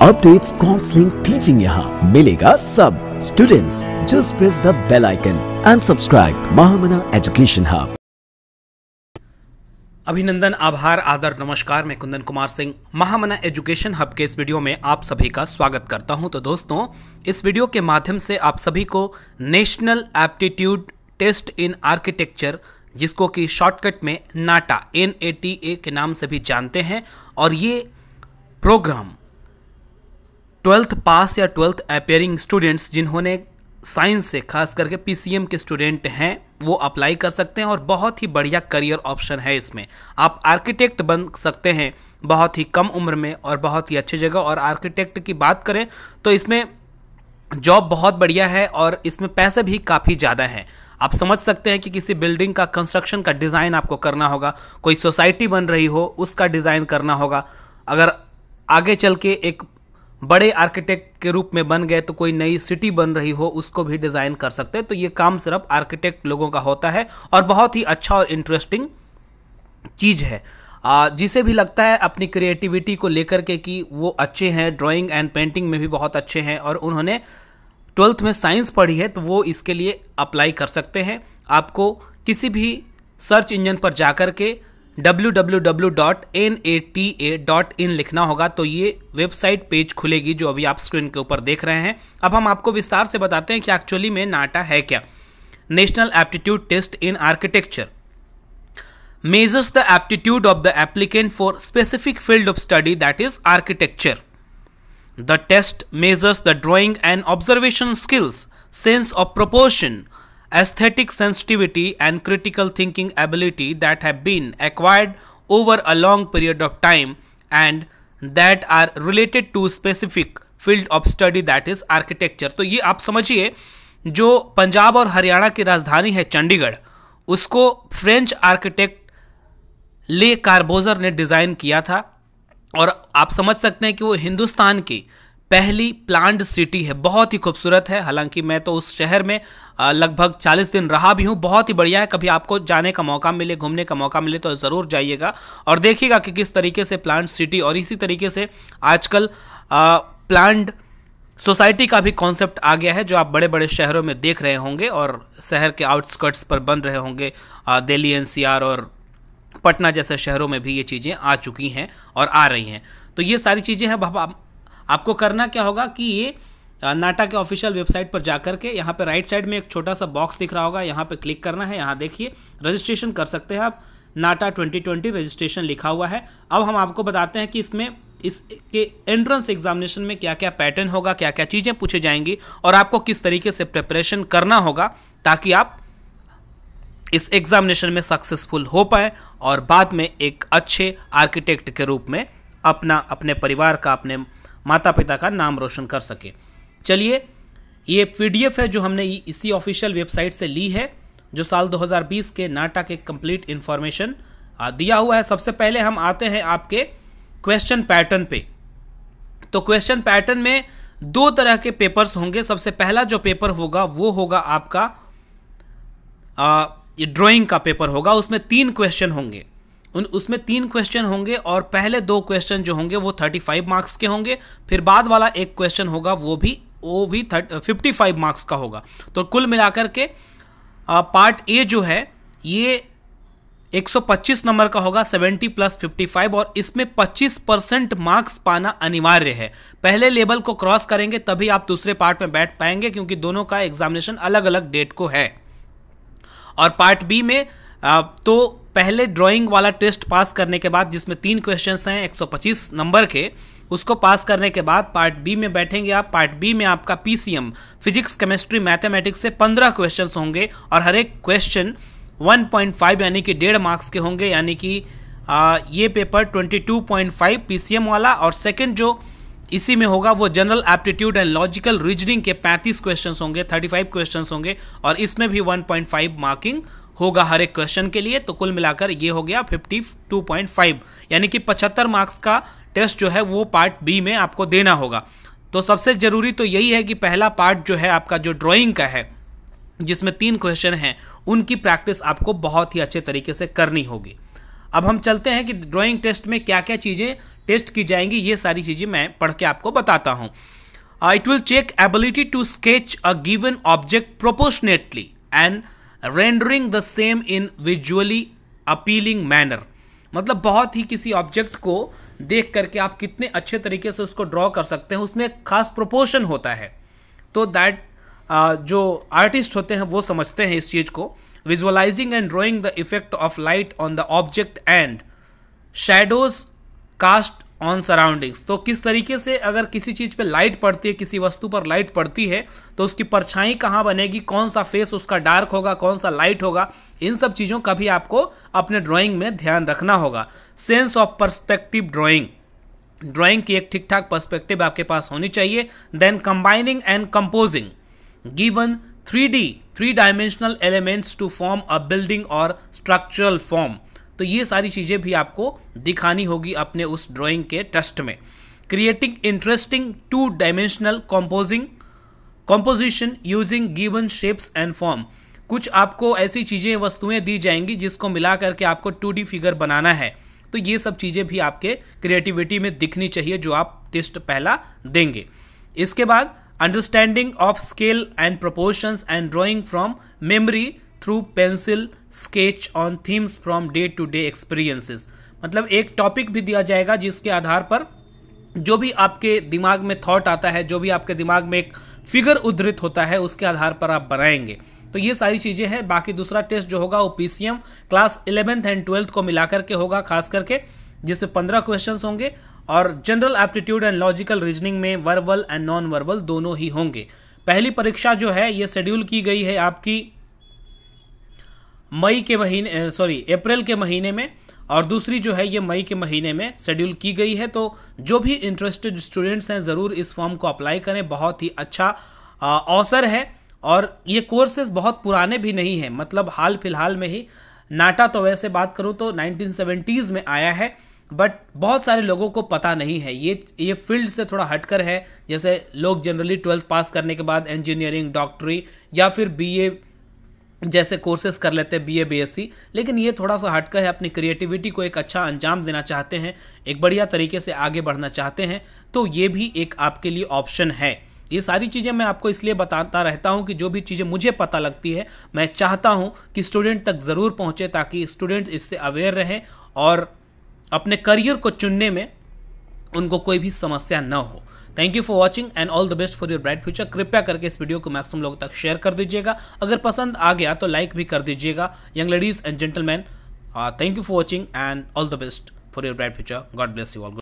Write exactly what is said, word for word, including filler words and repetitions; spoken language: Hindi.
अपडेट्स, काउंसलिंग, टीचिंग यहाँ मिलेगा सब। Students just press the bell icon and subscribe Mahamana education hub. अभिनंदन, आभार, आदर, नमस्कार। मैं कुंदन कुमार सिंह महामना एजुकेशन हब के इस वीडियो में आप सभी का स्वागत करता हूं। तो दोस्तों, इस वीडियो के माध्यम से आप सभी को national aptitude test in architecture, जिसको कि शॉर्टकट में नाटा एन ए टी ए के नाम से भी जानते हैं, और ये प्रोग्राम ट्वेल्थ पास या ट्वेल्थ अपेयरिंग स्टूडेंट्स जिन्होंने साइंस से, खास करके पी सी एम के स्टूडेंट हैं, वो अप्लाई कर सकते हैं और बहुत ही बढ़िया करियर ऑप्शन है इसमें। आप आर्किटेक्ट बन सकते हैं बहुत ही कम उम्र में और बहुत ही अच्छी जगह। और आर्किटेक्ट की बात करें तो इसमें जॉब बहुत बढ़िया है और इसमें पैसे भी काफ़ी ज़्यादा हैं। आप समझ सकते हैं कि किसी बिल्डिंग का कंस्ट्रक्शन का डिज़ाइन आपको करना होगा, कोई सोसाइटी बन रही हो उसका डिज़ाइन करना होगा। अगर आगे चल के एक बड़े आर्किटेक्ट के रूप में बन गए तो कोई नई सिटी बन रही हो उसको भी डिज़ाइन कर सकते हैं। तो ये काम सिर्फ आर्किटेक्ट लोगों का होता है और बहुत ही अच्छा और इंटरेस्टिंग चीज़ है। जिसे भी लगता है अपनी क्रिएटिविटी को लेकर के कि वो अच्छे हैं, ड्राइंग एंड पेंटिंग में भी बहुत अच्छे हैं और उन्होंने ट्वेल्थ में साइंस पढ़ी है, तो वो इसके लिए अप्लाई कर सकते हैं। आपको किसी भी सर्च इंजन पर जाकर के W W W dot N A T A dot in लिखना होगा तो ये वेबसाइट पेज खुलेगी जो अभी आप स्क्रीन के ऊपर देख रहे हैं। अब हम आपको विस्तार से बताते हैं कि एक्चुअली में नाटा है क्या। National aptitude test in architecture measures the aptitude of the applicant for specific field of study, that is architecture. The test measures the drawing and observation skills, sense of proportion, aesthetic sensitivity and critical thinking ability that have been acquired over a long period of time and that are related to specific field of study, that is architecture. तो ये आप समझिए, जो पंजाब और हरियाणा की राजधानी है चंडीगढ़, उसको फ्रेंच आर्किटेक्ट ले कार्बोजर ने डिज़ाइन किया था और आप समझ सकते हैं कि वो हिंदुस्तान की पहली प्लान्ड सिटी है। बहुत ही खूबसूरत है। हालांकि मैं तो उस शहर में लगभग चालीस दिन रहा भी हूँ। बहुत ही बढ़िया है। कभी आपको जाने का मौका मिले, घूमने का मौका मिले तो ज़रूर जाइएगा और देखिएगा कि किस तरीके से प्लान्ड सिटी, और इसी तरीके से आजकल प्लान्ड सोसाइटी का भी कॉन्सेप्ट आ गया है जो आप बड़े बड़े शहरों में देख रहे होंगे और शहर के आउटस्कर्ट्स पर बन रहे होंगे। दिल्ली, एन सी आर और पटना जैसे शहरों में भी ये चीज़ें आ चुकी हैं और आ रही हैं। तो ये सारी चीज़ें हैं। अब आप, आपको करना क्या होगा कि ये नाटा के ऑफिशियल वेबसाइट पर जाकर के यहाँ पे राइट साइड में एक छोटा सा बॉक्स दिख रहा होगा, यहाँ पे क्लिक करना है। यहाँ देखिए रजिस्ट्रेशन कर सकते हैं आप। नाटा ट्वेंटी ट्वेंटी रजिस्ट्रेशन लिखा हुआ है। अब हम आपको बताते हैं कि इसमें इसके एंट्रेंस एग्जामिनेशन में क्या क्या पैटर्न होगा, क्या क्या चीज़ें पूछे जाएंगी और आपको किस तरीके से प्रिपरेशन करना होगा ताकि आप इस एग्जामिनेशन में सक्सेसफुल हो पाए और बाद में एक अच्छे आर्किटेक्ट के रूप में अपना, अपने परिवार का, अपने माता पिता का नाम रोशन कर सके। चलिए, ये पी डी एफ है जो हमने इसी ऑफिशियल वेबसाइट से ली है, जो साल दो हज़ार बीस के नाटा के कंप्लीट इंफॉर्मेशन दिया हुआ है। सबसे पहले हम आते हैं आपके क्वेश्चन पैटर्न पे। तो क्वेश्चन पैटर्न में दो तरह के पेपर्स होंगे। सबसे पहला जो पेपर होगा वो होगा आपका आ, ये ड्राइंग का पेपर होगा। उसमें तीन क्वेश्चन होंगे उन उसमें तीन क्वेश्चन होंगे और पहले दो क्वेश्चन जो होंगे वो पैंतीस मार्क्स के होंगे। फिर बाद वाला एक क्वेश्चन होगा वो भी वो भी पचपन मार्क्स का होगा। तो कुल मिलाकर के पार्ट ए जो है ये एक सौ पच्चीस नंबर का होगा, सत्तर प्लस पचपन, और इसमें पच्चीस परसेंट मार्क्स पाना अनिवार्य है। पहले लेवल को क्रॉस करेंगे तभी आप दूसरे पार्ट में बैठ पाएंगे, क्योंकि दोनों का एग्जामिनेशन अलग अलग डेट को है। और पार्ट बी में तो पहले ड्राइंग वाला टेस्ट पास करने के बाद, जिसमें तीन क्वेश्चंस हैं एक सौ पच्चीस नंबर के, उसको पास करने के बाद पार्ट बी में बैठेंगे आप। पार्ट बी में आपका P C M, physics, chemistry, mathematics से पंद्रह क्वेश्चंस होंगे और हर एक क्वेश्चन एक पॉइंट पाँच यानी कि डेढ़ मार्क्स के होंगे। यानी कि आ, ये पेपर बाईस पॉइंट पाँच पी सी एम वाला, और सेकंड जो इसी में होगा वो general aptitude and logical reasoning के पैंतीस क्वेश्चंस होंगे, पैंतीस क्वेश्चंस होंगे, और इसमें भी एक पॉइंट पाँच मार्किंग होगा हर एक क्वेश्चन के लिए। तो कुल मिलाकर ये हो गया बावन पॉइंट पाँच, यानी कि पचहत्तर मार्क्स का टेस्ट जो है वो पार्ट बी में आपको देना होगा। तो सबसे जरूरी तो यही है कि पहला पार्ट जो है आपका जो ड्राइंग का है, जिसमें तीन क्वेश्चन हैं, उनकी प्रैक्टिस आपको बहुत ही अच्छे तरीके से करनी होगी। अब हम चलते हैं कि ड्राइंग टेस्ट में क्या क्या चीज़ें टेस्ट की जाएंगी, ये सारी चीज़ें मैं पढ़ के आपको बताता हूँ। It will check ability to sketch a given object proportionately and rendering the same in visually appealing manner. मतलब बहुत ही किसी ऑब्जेक्ट को देख करके आप कितने अच्छे तरीके से उसको ड्रॉ कर सकते हैं, उसमें एक खास प्रोपोर्शन होता है। तो दैट जो आर्टिस्ट होते हैं वो समझते हैं इस चीज़ को। Visualising and drawing the effect of light on the object and shadows cast on surroundings. तो किस तरीके से अगर किसी चीज़ पे लाइट पड़ती है, किसी वस्तु पर लाइट पड़ती है, तो उसकी परछाई कहाँ बनेगी, कौन सा फेस उसका डार्क होगा, कौन सा लाइट होगा, इन सब चीज़ों का भी आपको अपने ड्राइंग में ध्यान रखना होगा। Sense of perspective drawing, drawing की एक ठीक ठाक पर्सपेक्टिव आपके पास होनी चाहिए। Then combining and composing given three D three dimensional elements to form a building और स्ट्रक्चरल फॉर्म। तो ये सारी चीज़ें भी आपको दिखानी होगी अपने उस ड्राइंग के टेस्ट में। Creating interesting two dimensional composing composition using given shapes and form. कुछ आपको ऐसी चीज़ें वस्तुएं दी जाएंगी जिसको मिला करके आपको टू डी फिगर बनाना है। तो ये सब चीज़ें भी आपके क्रिएटिविटी में दिखनी चाहिए जो आप टेस्ट पहला देंगे। इसके बाद understanding of scale and proportions and drawing from memory through pencil sketch on themes from day to day experiences. मतलब एक टॉपिक भी दिया जाएगा जिसके आधार पर जो भी आपके दिमाग में थॉट आता है, जो भी आपके दिमाग में एक फिगर उद्धृत होता है, उसके आधार पर आप बनाएंगे। तो ये सारी चीज़ें हैं। बाकी दूसरा टेस्ट जो होगा वो PCM class eleventh and twelfth को मिलाकर के होगा खास करके, जिसमें पंद्रह क्वेश्चंस होंगे और general aptitude and logical reasoning में वर्बल एंड नॉन वर्बल दोनों ही होंगे। पहली परीक्षा जो है ये शेड्यूल की गई है आपकी मई के महीने सॉरी अप्रैल के महीने में, और दूसरी जो है ये मई के महीने में शेड्यूल की गई है। तो जो भी इंटरेस्टेड स्टूडेंट्स हैं ज़रूर इस फॉर्म को अप्लाई करें, बहुत ही अच्छा अवसर है। और ये कोर्सेज बहुत पुराने भी नहीं हैं, मतलब हाल फिलहाल में ही नाटा तो वैसे बात करूँ तो नाइनटीन सेवेंटीज़ में आया है, बट बहुत सारे लोगों को पता नहीं है। ये ये फील्ड से थोड़ा हटकर है। जैसे लोग जनरली ट्वेल्थ पास करने के बाद इंजीनियरिंग, डॉक्टरी या फिर बीए जैसे कोर्सेज कर लेते हैं, बीए बीएससी, लेकिन ये थोड़ा सा हटकर है। अपनी क्रिएटिविटी को एक अच्छा अंजाम देना चाहते हैं, एक बढ़िया तरीके से आगे बढ़ना चाहते हैं, तो ये भी एक आपके लिए ऑप्शन है। ये सारी चीज़ें मैं आपको इसलिए बताता रहता हूँ कि जो भी चीज़ें मुझे पता लगती है मैं चाहता हूँ कि स्टूडेंट तक ज़रूर पहुँचे, ताकि स्टूडेंट इससे अवेयर रहें और अपने करियर को चुनने में उनको कोई भी समस्या न हो। Thank you for watching and all the best for your bright future. कृपया करके इस वीडियो को मैक्सिमम लोगों तक शेयर कर दीजिएगा। अगर पसंद आ गया तो लाइक भी कर दीजिएगा। Young ladies and gentleman, thank you for watching and all the best for your bright future. God bless you all.